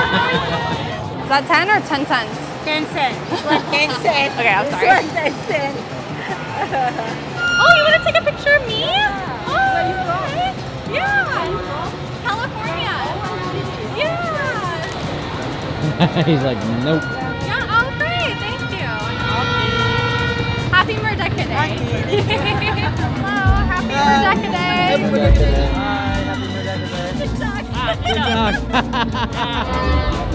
Is that 10 or 10 cents? 10 cents. This one 10 cents. Okay, I'm sorry. This one 10 cents. Oh, you want to take a picture of me? Oh, Where you from? okay. Yeah. California. Yeah. He's like, nope. Yeah, oh great, thank you. Happy Merdeka Day. Hello, happy Merdeka Day. Happy Merdeka Day. Hi, happy Merdeka Day. Good talk. Good talk.